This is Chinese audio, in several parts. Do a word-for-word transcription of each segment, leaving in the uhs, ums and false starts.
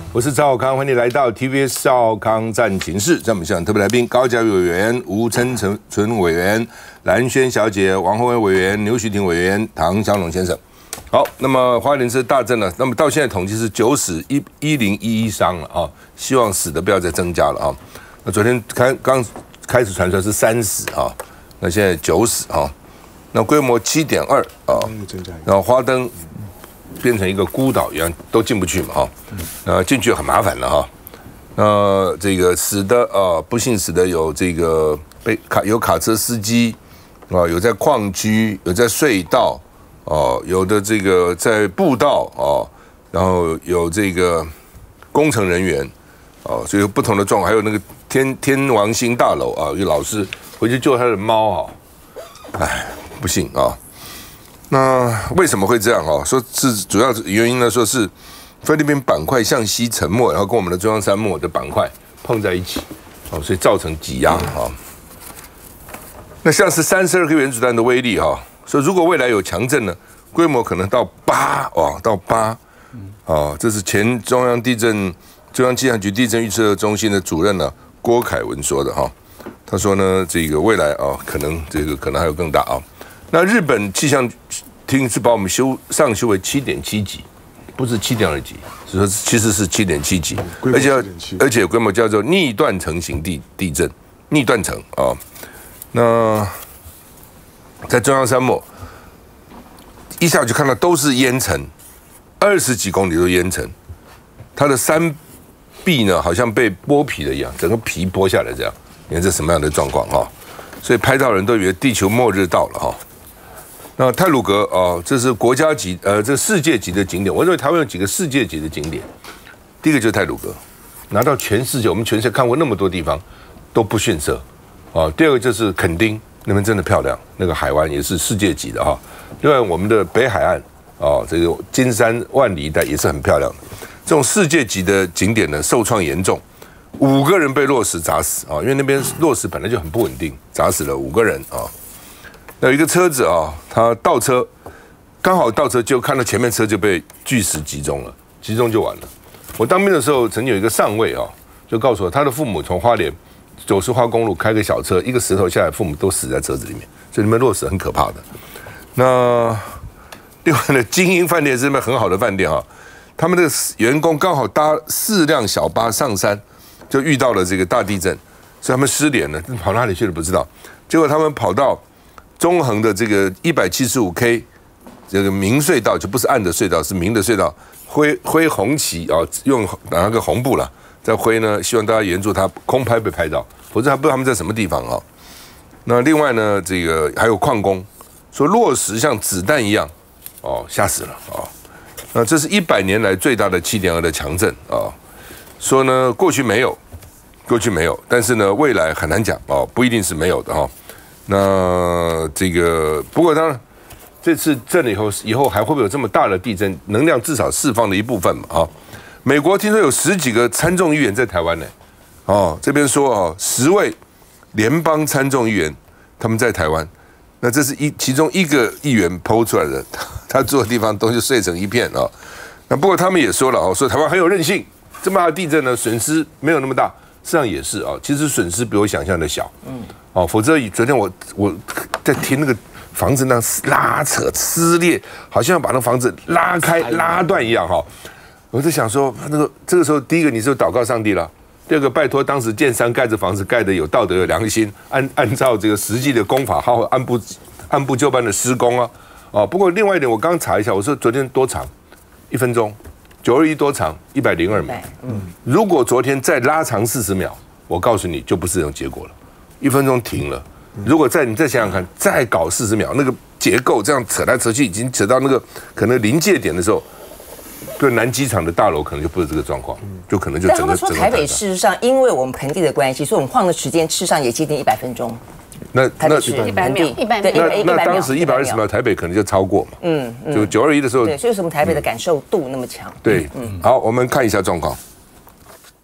我是赵少康，欢迎来到 T V B 少康战情室。在我们现场特别来宾，高嘉瑜委员、吴琛纯委员、蓝轩小姐、王宏伟委员、牛徐婷委员、唐湘龙先生。好，那么花莲是大震了，那么到现在统计是九死一一零一一伤了啊，希望死的不要再增加了啊。那昨天开刚开始传出来是三死啊，那现在九死啊，那规模七点二啊，然后花灯变成一个孤岛一样，都进不去嘛哈，呃进去很麻烦了哈。那这个死的啊，不幸死的有这个被卡有卡车司机啊，有在矿区，有在隧道。哦，有的这个在步道哦，然后有这个工程人员哦，所以有不同的状况，还有那个天天王星大楼啊，有老师回去救他的猫啊，哎，不幸啊。那为什么会这样啊？说是主要原因呢，说是菲律宾板块向西沉没，然后跟我们的中央山脉的板块碰在一起，哦，所以造成挤压啊。那像是三十二颗原子弹的威力啊。所以，如果未来有强震呢，规模可能到八哦，到八，哦，这是前中央地震中央气象局地震预测中心的主任呢郭凯文说的哈。他说呢，这个未来啊，可能这个可能还有更大啊。那日本气象厅是把我们修上修为七点七级，不是七点二级，是说其实是七点七级，而且而且规模叫做逆断层型地地震，逆断层啊，那。在中央山脉，一下就看到都是烟尘，二十几公里都烟尘，它的山壁呢好像被剥皮了一样，整个皮剥下来这样，你看这什么样的状况哈？所以拍到人都以为地球末日到了哈。那太鲁阁哦，这是国家级呃，这世界级的景点。我认为台湾有几个世界级的景点，第一个就是太鲁阁，拿到全世界，我们全世界看过那么多地方都不逊色哦。第二个就是垦丁。那边真的漂亮，那个海湾也是世界级的哈。另外，我们的北海岸哦，这个金山万里一带也是很漂亮的。这种世界级的景点呢，受创严重，五个人被落石砸死啊，因为那边落石本来就很不稳定，砸死了五个人啊。有一个车子啊，他倒车，刚好倒车就看到前面车就被巨石击中了，击中就完了。我当兵的时候，曾经有一个上尉啊，就告诉我，他的父母从花莲。九十花公路开个小车，一个石头下来，父母都死在车子里面，所以里面落石很可怕的。那另外呢，精英饭店是那边很好的饭店啊，他们的员工刚好搭四辆小巴上山，就遇到了这个大地震，所以他们失联了，跑哪里去了不知道。结果他们跑到中横的这个一百七十五 K 这个明隧道，就不是暗的隧道，是明的隧道，挥挥红旗啊，用拿个红布了。在挥呢，希望大家援助他空拍被拍到，否则还不知道他们在什么地方啊。那另外呢，这个还有矿工说落石像子弹一样，哦，吓死了啊！那这是一百年来最大的七点二的强震啊。说呢，过去没有，过去没有，但是呢，未来很难讲哦，不一定是没有的哈。那这个不过当然，这次震了以后，以后还会不会有这么大的地震？能量至少释放了一部分嘛啊。美国听说有十几个参众议员在台湾呢，哦，这边说哦，十位联邦参众议员他们在台湾，那这是一其中一个议员抛出来的，他住的地方东西碎成一片啊、哦。那不过他们也说了哦，说台湾很有韧性，这么大的地震呢，损失没有那么大，实际上也是啊、哦，其实损失比我想象的小，嗯，哦，否则昨天我我在听那个房子那拉扯撕裂，好像要把那个房子拉开拉断一样哈、哦。我在想说，那个这个时候，第一个你是祷告上帝了，第二个拜托当时建商盖这房子盖的有道德有良心，按按照这个实际的工法，好好按部按部就班的施工啊。哦，不过另外一点，我刚查一下，我说昨天多长？一分钟，九二一多长？一百零二秒。嗯，如果昨天再拉长四十秒，我告诉你就不是这种结果了。一分钟停了，如果再你再想想看，再搞四十秒，那个结构这样扯来扯去，已经扯到那个可能临界点的时候。对南机场的大楼可能就不是这个状况，就可能就整个。 但他们说台北事实上，因为我们盆地的关系，所以我们晃的时间事实上也接近一百分钟。 那那一百秒，一百秒，那那当时一百二十秒，台北可能就超过嘛。嗯，就九二一的时候。 对，所以为什么台北的感受度那么强？ 对，嗯，好，我们看一下状况。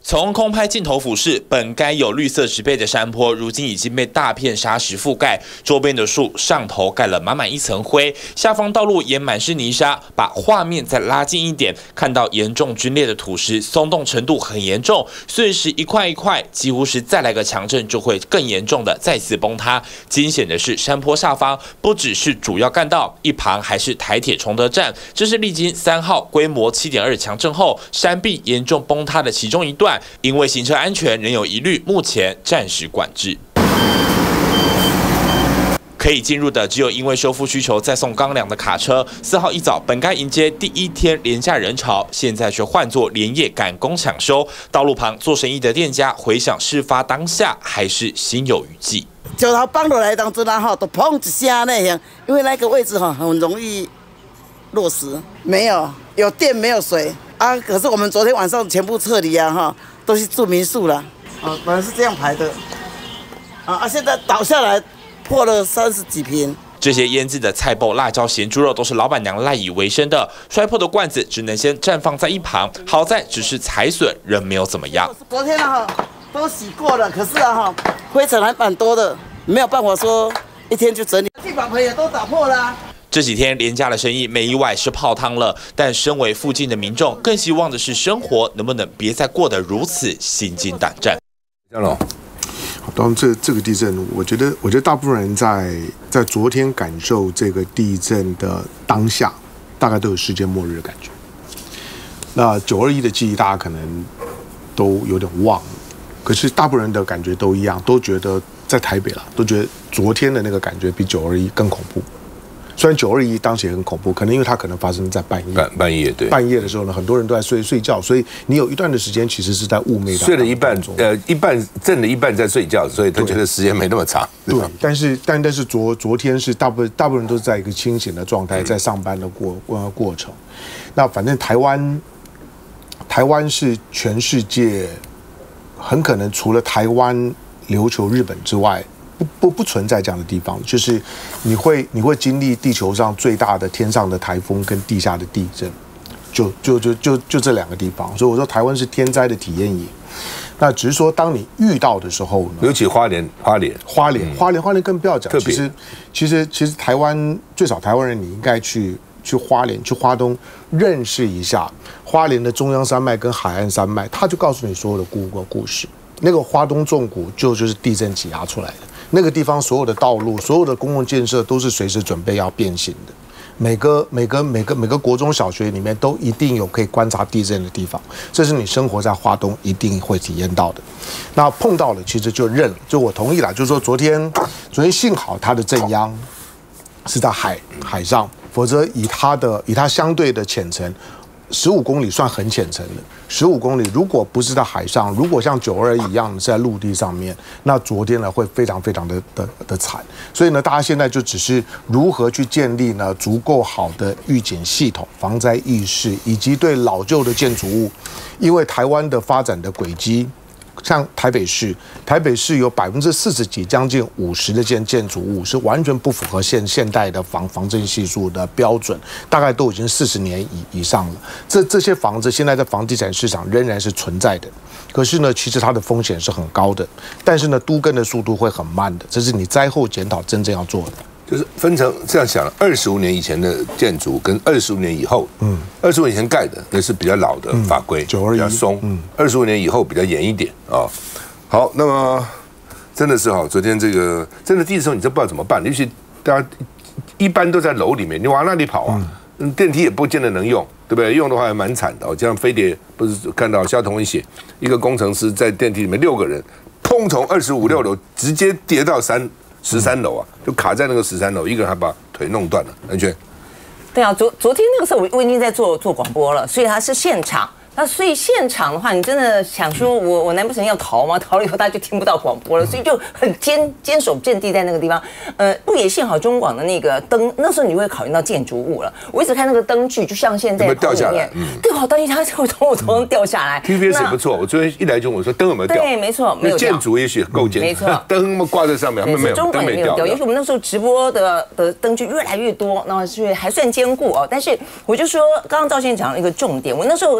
从空拍镜头俯视，本该有绿色植被的山坡，如今已经被大片沙石覆盖，周边的树上头盖了满满一层灰，下方道路也满是泥沙。把画面再拉近一点，看到严重龟裂的土石，松动程度很严重，碎石一块一块，几乎是再来个强震就会更严重的再次崩塌。惊险的是，山坡下方不只是主要干道，一旁还是台铁崇德站，这是历经三号规模 七点二 强震后，山壁严重崩塌的其中一段。因为行车安全仍有疑虑，目前暂时管制。可以进入的只有因为修复需求再送钢梁的卡车。四号一早本该迎接第一天连假人潮，现在却换作连夜赶工抢修。道路旁做生意的店家回想事发当下，还是心有余悸。 石头放落来当中啊，哈，都砰一声那样，因为那个位置哈很容易落石，没有有电没有水啊。可是我们昨天晚上全部撤离啊，哈。都是住民宿了，啊，本来是这样排的，啊啊，现在倒下来破了三十几坪。 这些腌制的菜脯、辣椒、咸猪肉都是老板娘赖以为生的，摔破的罐子只能先暂放在一旁。好在只是财损，人没有怎么样。 昨天啊哈都洗过了，可是啊哈灰尘还蛮多的，没有办法说一天就整理。地板盆也都打破了啊。 这几天廉价的生意没意外是泡汤了，但身为附近的民众，更希望的是生活能不能别再过得如此心惊胆战。 江龙， 当然这这个地震，我觉得我觉得大部分人在在昨天感受这个地震的当下，大概都有世界末日的感觉。那九二一的记忆，大家可能都有点忘了，可是大部分人的感觉都一样，都觉得在台北了，都觉得昨天的那个感觉比九二一更恐怖。虽然九二一当时也很恐怖，可能因为它可能发生在半夜， 半半夜对， 半夜的时候呢，很多人都在睡睡觉，所以你有一段的时间其实是在雾霾当中， 睡了一半，呃，一半震了一半在睡觉，所以他觉得时间没那么长。 对，但是但但是昨昨天是大部分大部分人都是在一个清醒的状态，在上班的过过过程。那反正台湾台湾是全世界很可能除了台湾、琉球、日本之外。不不不存在这样的地方，就是你会你会经历地球上最大的天上的台风跟地下的地震，就就就就就这两个地方，所以我说台湾是天灾的体验营。那只是说，当你遇到的时候呢， 尤其花莲花莲花莲花莲花莲更不要讲，其实其实其实台湾最少台湾人你应该去去花莲去花东认识一下花莲的中央山脉跟海岸山脉，他就告诉你所有的故故事。那个花东纵谷就就是地震挤压出来的。那个地方所有的道路、所有的公共建设都是随时准备要变形的。每个每个每个每个国中小学里面都一定有可以观察地震的地方，这是你生活在花东一定会体验到的。那碰到了，其实就认了，就我同意了，就是说昨天昨天幸好它的震央是在海海上，否则以它的以它相对的浅层。十五公里算很浅层的，十五公里如果不是在海上，如果像九二一一样是在陆地上面，那昨天呢会非常非常的的的惨。所以呢，大家现在就只是如何去建立呢足够好的预警系统、防灾意识，以及对老旧的建筑物，因为台湾的发展的轨迹。像台北市，台北市有百分之四十几，将近五十的建建筑物是完全不符合现现代的防防震系数的标准，大概都已经四十年以以上了。这这些房子现在在房地产市场仍然是存在的，可是呢，其实它的风险是很高的，但是呢，都更的速度会很慢的，这是你灾后检讨真正要做的。 就是分成这样想，二十五年以前的建筑跟二十五年以后，嗯，二十五年以前盖的那是比较老的法规，嗯、比较松，嗯，二十五年以后比较严一点啊、哦。好，那么真的是哈，昨天这个真的地震的时候，你真不知道怎么办，尤其大家一般都在楼里面，你往哪里跑啊？嗯，电梯也不见得能用，对不对？用的话还蛮惨的哦。就像飞碟不是看到肖同文写，一个工程师在电梯里面六个人，砰从二十五六楼直接跌到三。十三楼啊，就卡在那个十三楼，一个人还把腿弄断了。南娟， 对啊，昨昨天那个时候我我已经在做做广播了，所以他是现场。那所以现场的话，你真的想说我我难不成要逃吗？逃了以后大家就听不到广播了，所以就很坚坚守阵地在那个地方。呃，不也幸好中广的那个灯，那时候你会考虑到建筑物了。我一直看那个灯具，就像现在有没有掉下来？ 嗯，对，好担心它会从我头上掉下来。 T V B S 也不错，我昨天一来就我说灯有没有掉？ 对，没错，没有掉。 建筑也许够坚， 没错， 灯挂在上面，没有， 中广也没有掉。也许我们那时候直播的的灯具越来越多，那是还算坚固哦。但是我就说，刚刚赵先生讲了一个重点，我那时候在看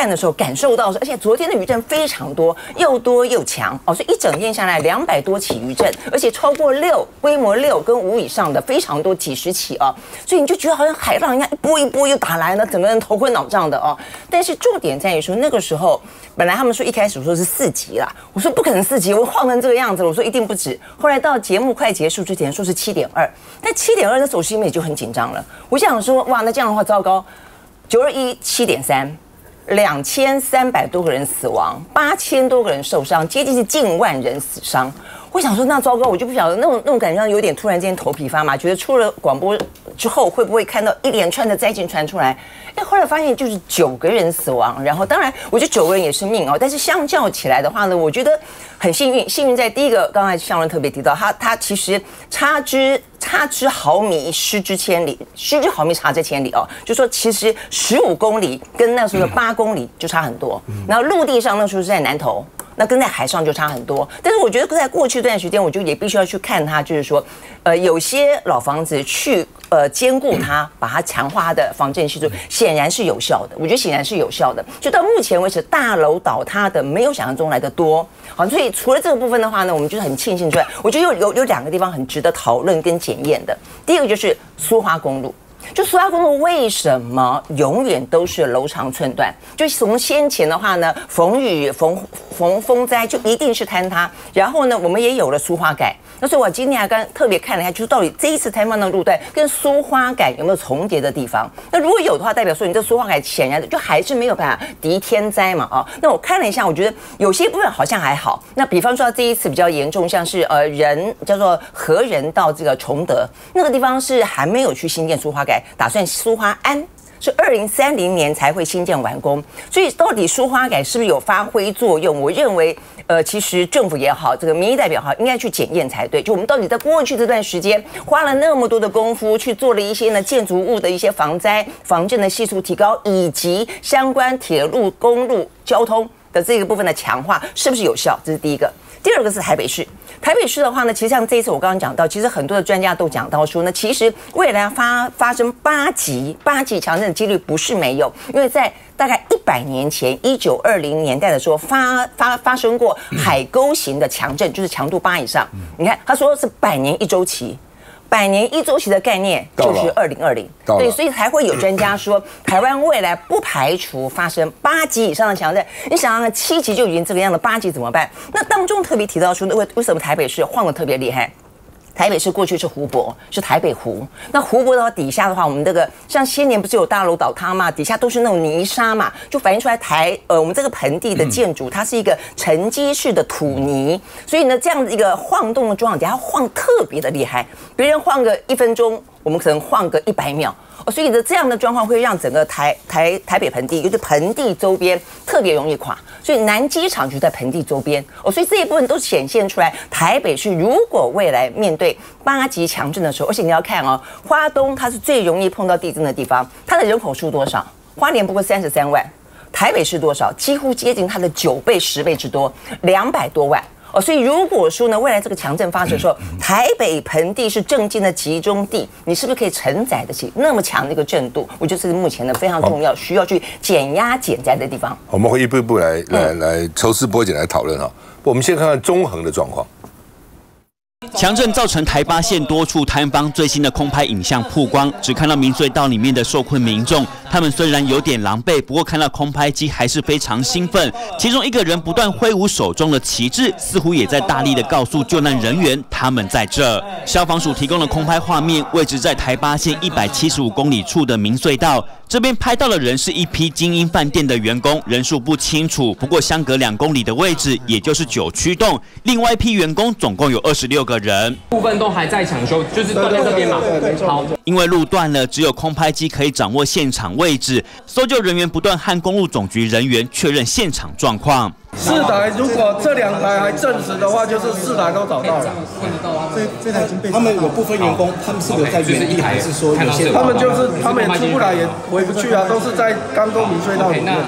的时候感受到，而且昨天的余震非常多，又多又强哦，所以一整天下来两百多起余震，而且超过六规模六跟五以上的非常多，几十起啊，所以你就觉得好像海浪一样一波一波又打来了，整个人头昏脑胀的哦。但是重点在于说，那个时候本来他们说一开始说是四级啦，我说不可能四级，我晃成这个样子了，我说一定不止。后来到节目快结束之前说是七点二，但七点二那时候我心里面就很紧张了，我想说哇，那这样的话糟糕，九二一七点三。两千三百多个人死亡，八千多个人受伤，接近是近万人死伤。我想说，那糟糕，我就不晓得那种那种感觉上有点突然间头皮发麻，觉得出了广播之后会不会看到一连串的灾情传出来？哎，后来发现就是九个人死亡，然后当然我觉得九个人也是命哦，但是相较起来的话呢，我觉得很幸运，幸运在第一个，刚才向伦特别提到，他他其实差之。差之毫米，失之千里。失之毫米，差之千里哦。就说其实十五公里跟那时候的八公里就差很多。然后陆地上那时候是在南投，那跟在海上就差很多。但是我觉得在过去这段时间，我就也必须要去看它，就是说，呃，有些老房子去呃兼顾它，把它强化它的防震系数，显然是有效的。我觉得显然是有效的。就到目前为止，大楼倒塌的没有想象中来的多。好，所以除了这个部分的话呢，我们就是很庆幸之外，我觉得有有有两个地方很值得讨论跟检验的。第一个就是苏花公路。就苏花公路为什么永远都是楼长寸断？就从先前的话呢，逢雨逢逢风灾就一定是坍塌，然后呢，我们也有了苏花改。那所以我今天还刚特别看了一下，就是到底这一次坍方的路段跟苏花改有没有重叠的地方？那如果有的话，代表说你这苏花改显然就还是没有办法敌天灾嘛啊。那我看了一下，我觉得有些部分好像还好。那比方说这一次比较严重，像是呃人叫做和人到这个崇德那个地方是还没有去新建苏花改，打算苏花安。是二零三零年才会新建完工，所以到底苏花改是不是有发挥作用？我认为，呃，其实政府也好，这个民意代表好，应该去检验才对。就我们到底在过去这段时间花了那么多的功夫，去做了一些呢建筑物的一些防灾防震的系数提高，以及相关铁路、公路交通的这个部分的强化，是不是有效？这是第一个。第二个是台北市，台北市的话呢，其实像这一次我刚刚讲到，其实很多的专家都讲到说呢，其实未来发发生八级八级强震的几率不是没有，因为在大概一百年前，一九二零年代的时候发发发生过海沟型的强震，就是强度八以上。你看他说是百年一周期。百年一周期的概念就是二零二零，对，所以才会有专家说，台湾未来不排除发生八级以上的强震。你想想看，七级就已经这个样子，八级怎么办？那当中特别提到说，为为什么台北市晃得特别厉害？台北市过去是湖泊，是台北湖。那湖泊的话，底下的话，我们这个像先年不是有大楼倒塌嘛，底下都是那种泥沙嘛，就反映出来台呃我们这个盆地的建筑，它是一个沉积式的土泥，所以呢，这样的一个晃动的状况底下晃特别的厉害，别人晃个一分钟，我们可能晃个一百秒。哦，所以呢，这样的状况会让整个台台台北盆地，就是盆地周边特别容易垮。所以南机场就在盆地周边。哦，所以这一部分都显现出来，台北市如果未来面对八级强震的时候，而且你要看哦，花东它是最容易碰到地震的地方，它的人口数多少？花莲不过三十三万，台北市多少？几乎接近它的九倍、十倍之多，两百多万。哦，所以如果说呢，未来这个强震发生的时候，台北盆地是震惊的集中地，你是不是可以承载得起那么强的一个震度？我觉得这是目前呢非常重要，需要去减压减灾的地方。 我们会一步一步来来来抽丝剥茧来讨论哈。我们先看看中横的状况。 强震造成台八线多处坍方，最新的空拍影像曝光，只看到民隧道里面的受困民众，他们虽然有点狼狈，不过看到空拍机还是非常兴奋。其中一个人不断挥舞手中的旗帜，似乎也在大力的告诉救难人员他们在这。消防署提供的空拍画面，位置在台八线一百七十五公里处的民隧道。这边拍到的人是一批精英饭店的员工，人数不清楚，不过相隔两公里的位置，也就是九曲洞，另外一批员工总共有二十六个人， 部分都还在抢修，就是断在这边嘛。好， 因为路断了，只有空拍机可以掌握现场位置，搜救人员不断和公路总局人员确认现场状况。 四台如果这两台还证实的话，就是四台都找到了。 这这台已经被他们有部分员工，他们是留在原地，还是说有些他们就是他们也出不来，也回不去啊，都是在刚沟民隧道里面。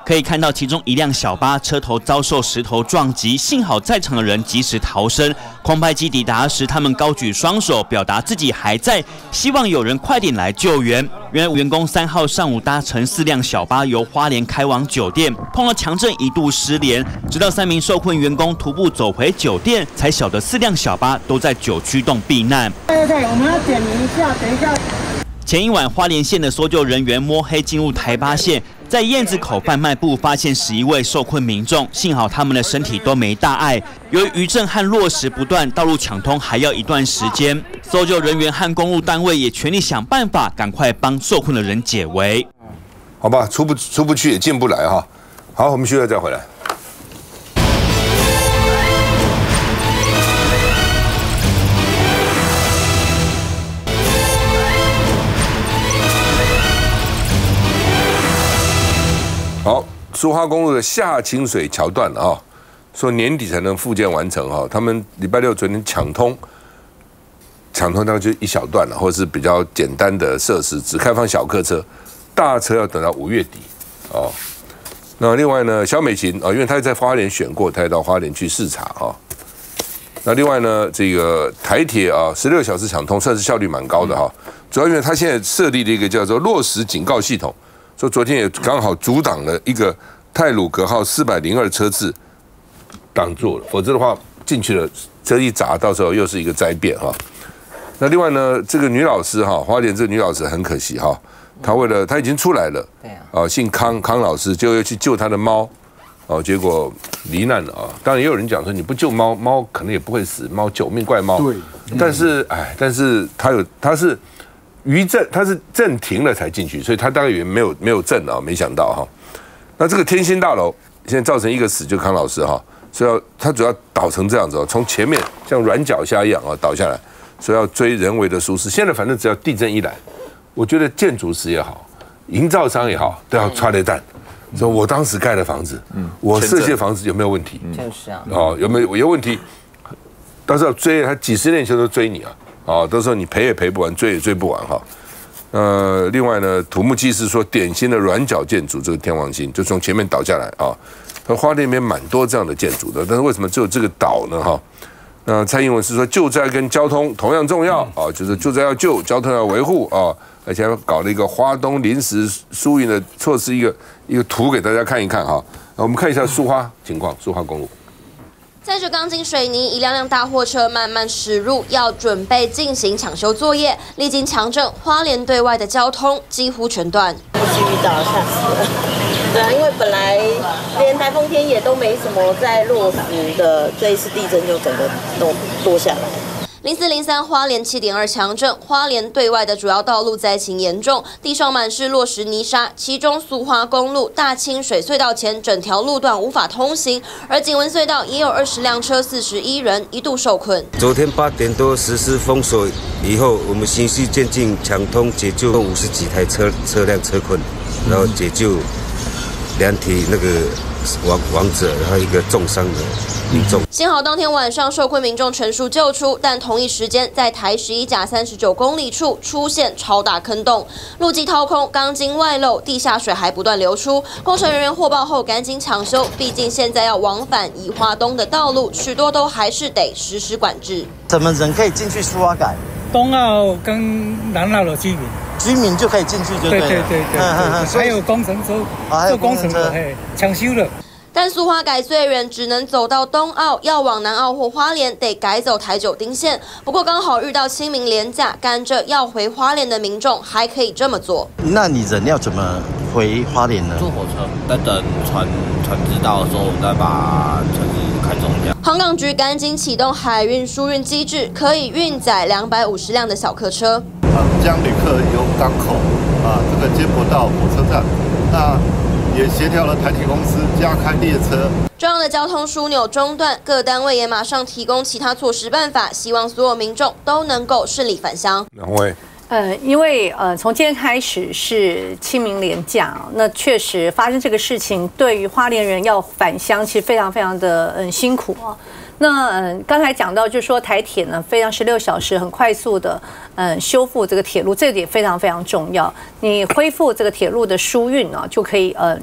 可以看到其中一辆小巴车头遭受石头撞击，幸好在场的人及时逃生。空拍机抵达时，他们高举双手，表达自己还在，希望有人快点来救援。原来员工三号上午搭乘四辆小巴由花莲开往酒店，碰到强震一度失联，直到三名受困员工徒步走回酒店，才晓得四辆小巴都在九曲洞避难。 对对对，我们要点名一下，等一下。 前一晚，花莲县的搜救人员摸黑进入台八线，在燕子口贩卖部发现十一位受困民众，幸好他们的身体都没大碍。由于余震和落石不断，道路抢通还要一段时间。搜救人员和公路单位也全力想办法，赶快帮受困的人解围。 好吧，出不出不去也进不来哈。好，我们休息再回来。好，苏花公路的下清水桥段啊、哦，说年底才能复建完成哈、哦。他们礼拜六昨天抢通，抢通大概就一小段了，或者是比较简单的设施，只开放小客车，大车要等到五月底哦。那另外呢，萧美琴啊、哦，因为她在花莲选过，她也到花莲去视察啊、哦。那另外呢，这个台铁啊，十六小时抢通算是效率蛮高的哈、哦，主要因为它现在设立了一个叫做落石警告系统。说昨天也刚好阻挡了一个太鲁阁号四百零二车次挡住了，否则的话进去了车一砸，到时候又是一个灾变哈。那另外呢，这个女老师哈，花莲这个女老师很可惜哈，她为了她已经出来了，对啊，啊姓康康老师就要去救她的猫，哦，结果罹难了啊。当然也有人讲说你不救猫，猫可能也不会死，猫九命怪猫。对，但是哎，但是她有她是。余震，他是震停了才进去，所以他大概以为没有没有震啊，没想到哈。那这个天星大楼现在造成一个死，就康老师哈，所以要他主要倒成这样子哦，从前面像软脚虾一样啊倒下来，所以要追人为的疏失。现在反正只要地震一来，我觉得建筑师也好，营造商也好，都要抓雷弹。说我当时盖的房子，嗯，我设计的房子有没有问题？ 就是啊， 哦，有没有有问题？到时候追他几十年前都追你啊。啊，到时候你赔也赔不完，追也追不完哈。呃，另外呢，土木技师说，典型的软脚建筑，这个天王星就从前面倒下来啊。它花莲里面蛮多这样的建筑的，但是为什么只有这个岛呢？哈，那蔡英文是说，救灾跟交通同样重要啊，就是救灾要救，交通要维护啊，而且还搞了一个花东临时疏运的措施，一个一个图给大家看一看哈。我们看一下苏花情况，苏花公路。 载着钢筋水泥，一辆辆大货车慢慢驶入，要准备进行抢修作业。历经强震，花莲对外的交通几乎全断。 不至于到，吓死了。对啊，因为本来连台风天也都没什么在落石的，这一次地震就整个都落下来。 零四零三花莲七点二强震，花莲对外的主要道路灾情严重，地上满是落石泥沙，其中苏花公路大清水隧道前整条路段无法通行，而景文隧道也有二十辆车、四十一人一度受困。 昨天八点多实施封锁以后，我们循序渐进抢通解救五十几台车车辆车困，然后解救两体那个亡亡者，然后一个重伤的。 幸好当天晚上受困民众全数救出，但同一时间在台十一甲三十九公里处出现超大坑洞，路基掏空，钢筋外露，地下水还不断流出。工程人员获报后赶紧抢修，毕竟现在要往返宜花东的道路，许多都还是得实施管制。 怎么人可以进去苏花改？ 东澳跟南澳的居民， 居民就可以进去就对了。 对对对对，嗯嗯嗯，还有工程车，做工程的，嘿，抢修了。 但苏花改最远只能走到东澳，要往南澳或花莲得改走台九丁线。不过刚好遇到清明连假，赶着要回花莲的民众还可以这么做。 那你人要怎么回花莲呢？ 坐火车，再等船船只到的时候，我再把船只开走这样。 航港局赶紧启动海运疏运机制，可以运载两百五十辆的小客车， 啊，将旅客由港口啊这个接驳到火车站，那。也协调了台铁公司加开列车。 这样的交通枢纽中断，各单位也马上提供其他措施办法，希望所有民众都能够顺利返乡。 两位。 呃，因为呃，从今天开始是清明连假，那确实发生这个事情，对于花莲人要返乡，其实非常非常的嗯辛苦啊。那嗯，刚才讲到，就是说台铁呢，非常十六小时很快速的嗯修复这个铁路，这个也非常非常重要。你恢复这个铁路的疏运呢，就可以呃。它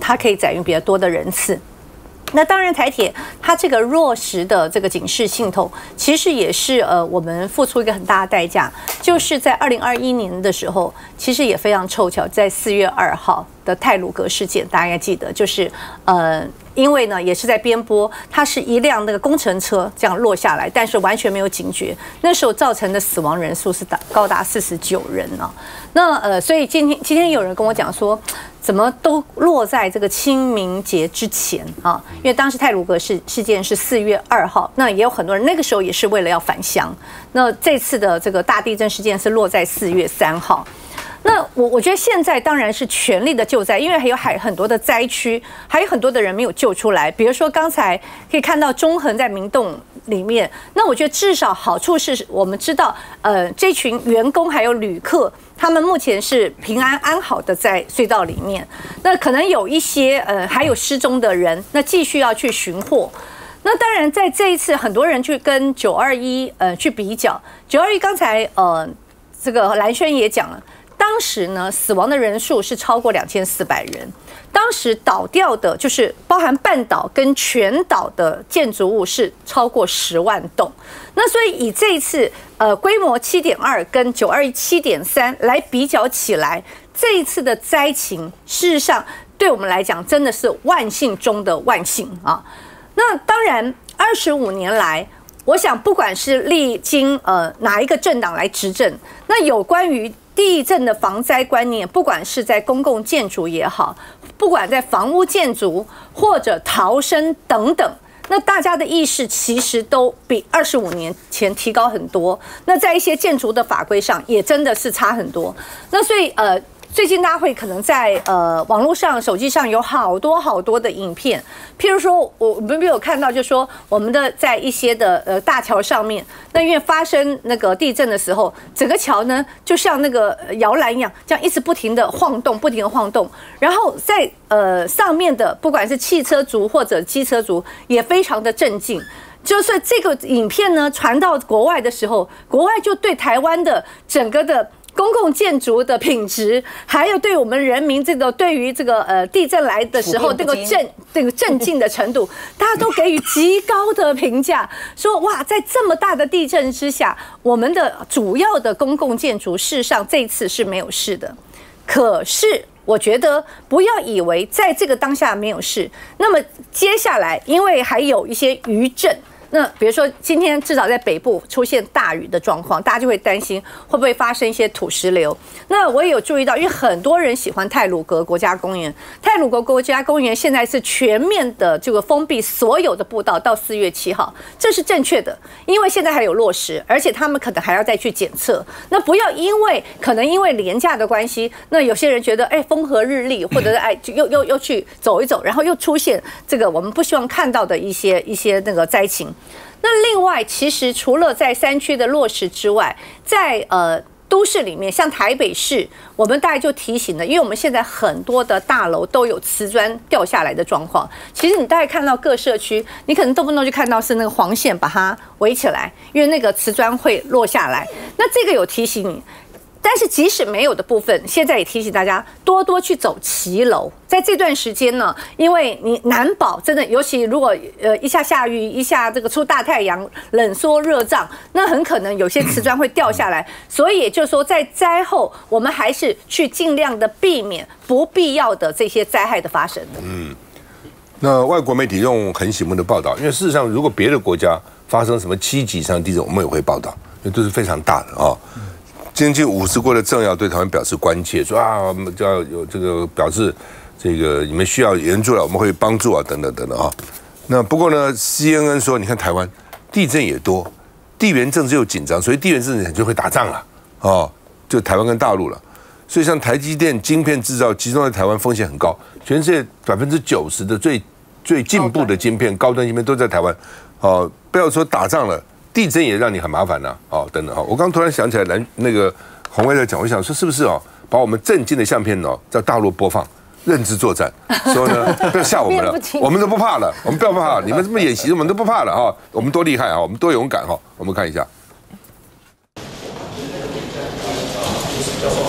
它可以载运比较多的人次。那当然，台铁它这个落实的这个警示系统，其实也是呃我们付出一个很大的代价，就是在二零二一年的时候，其实也非常凑巧，在四月二号的太鲁阁事件，大家应该记得，就是呃。因为呢，也是在边坡，它是一辆那个工程车这样落下来，但是完全没有警觉，那时候造成的死亡人数是达高达四十九人呢。那呃，所以今天今天有人跟我讲说，怎么都落在这个清明节之前啊？因为当时太鲁阁事事件是四月二号，那也有很多人那个时候也是为了要返乡。那这次的这个大地震事件是落在四月三号。那我我觉得现在当然是全力的救灾，因为还有海很多的灾区，还有很多的人没有救出来。比如说刚才可以看到中横在明洞里面，那我觉得至少好处是我们知道，呃，这群员工还有旅客，他们目前是平安安好的在隧道里面。那可能有一些呃还有失踪的人，那继续要去寻获。那当然在这一次，很多人去跟九二一呃去比较，九二一刚才呃这个蓝轩也讲了。当时呢，死亡的人数是超过两千四百人。当时倒掉的，就是包含半岛跟全岛的建筑物是超过十万栋。那所以以这一次呃规模七点二跟九二一七点三来比较起来，这一次的灾情，事实上对我们来讲真的是万幸中的万幸啊。那当然，二十五年来。我想，不管是历经呃哪一个政党来执政，那有关于地震的防灾观念，不管是在公共建筑也好，不管在房屋建筑或者逃生等等，那大家的意识其实都比二十五年前提高很多。那在一些建筑的法规上，也真的是差很多。那所以呃。最近大家会可能在呃网络上、手机上有好多好多的影片，譬如说，我我们没有看到，就说我们的在一些的呃大桥上面，那因为发生那个地震的时候，整个桥呢就像那个摇篮一样，这样一直不停的晃动，不停的晃动，然后在呃上面的不管是汽车族或者机车族，也非常的镇静。就是这个影片呢传到国外的时候，国外就对台湾的整个的。公共建筑的品质，还有对我们人民这个对于这个呃地震来的时候这个震这个镇静的程度，大家都给予极高的评价，说哇，在这么大的地震之下，我们的主要的公共建筑事实上这一次是没有事的。可是我觉得不要以为在这个当下没有事，那么接下来因为还有一些余震。那比如说，今天至少在北部出现大雨的状况，大家就会担心会不会发生一些土石流。那我也有注意到，因为很多人喜欢太鲁阁国家公园，太鲁阁国家公园现在是全面的这个封闭所有的步道到四月七号，这是正确的，因为现在还有落实，而且他们可能还要再去检测。那不要因为可能因为连假的关系，那有些人觉得哎风和日丽，或者是哎又又又去走一走，然后又出现这个我们不希望看到的一些一些那个灾情。那另外，其实除了在山区的落实之外，在呃都市里面，像台北市，我们大概就提醒了，因为我们现在很多的大楼都有瓷砖掉下来的状况。其实你大概看到各社区，你可能动不动就看到是那个黄线把它围起来，因为那个瓷砖会落下来。那这个有提醒你。但是即使没有的部分，现在也提醒大家多多去走骑楼。在这段时间呢，因为你难保真的，尤其如果呃一下下雨，一下这个出大太阳，冷缩热胀，那很可能有些瓷砖会掉下来。所以也就是说，在灾后，我们还是去尽量的避免不必要的这些灾害的发生。 嗯，那外国媒体用很醒目的报道，因为事实上，如果别的国家发生什么七级以上地震，我们也会报道，因为都是非常大的啊。经济五十国的政要对台湾表示关切，说啊，我们就要有这个表示，这个你们需要援助了，我们会帮助啊，等等等等啊。那不过呢 ，C N N 说，你看台湾地震也多，地缘政治又紧张，所以地缘政治就会打仗了哦，就台湾跟大陆了。所以像台积电晶片制造集中在台湾，风险很高，全世界百分之九十的最最进步的晶片、高端晶片都在台湾。哦，不要说打仗了。地震也让你很麻烦呐、啊，哦，等等哈，我刚突然想起来，蓝那个洪威在讲，我想说是不是哦，把我们震惊的相片哦，在大陆播放，认知作战，所以呢，不要吓我们了，我们都不怕了，我们不要怕，你们这么演习，我们都不怕了啊，我们多厉害啊，我们多勇敢哈，我们看一下。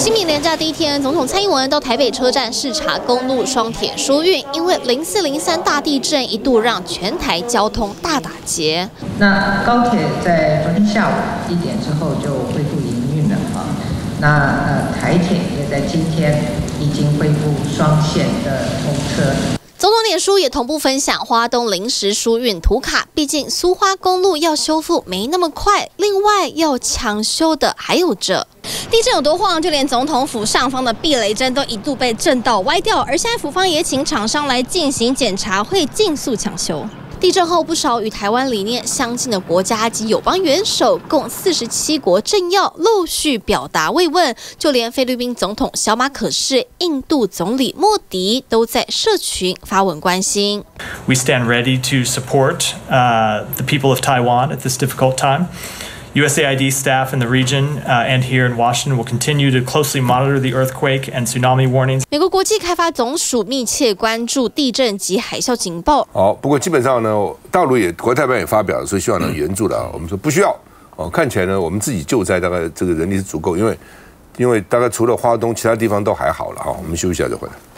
清明连假第一天，总统蔡英文到台北车站视察公路双铁疏运，因为零四零三大地震一度让全台交通大打结。 那高铁在昨天下午一点之后就恢复营运了啊。那呃台铁也在今天已经恢复双线的通车。 总统脸书也同步分享花东临时疏运图卡，毕竟苏花公路要修复没那么快，另外要抢修的还有这。地震有多晃，就连总统府上方的避雷针都一度被震到歪掉，而现在府方也请厂商来进行检查，会尽速抢修。地震后，不少与台湾理念相近的国家及友邦元首，共四十七国政要陆续表达慰问，就连菲律宾总统小马可仕、印度总理莫迪都在社群发文关心。 We stand ready to support uh, the people of Taiwan at this difficult time. U S A I D staff in the region uh, and here in Washington will continue to closely monitor the earthquake and tsunami warnings. 美国国际开发总署密切关注地震及海啸警报。 好，不过基本上呢，大陆也国台办也发表了，所以希望能援助的啊。我们说不需要哦，看起来呢，我们自己救灾大概这个人力是足够，因为因为大概除了花东，其他地方都还好了啊。我们休息一下再回来。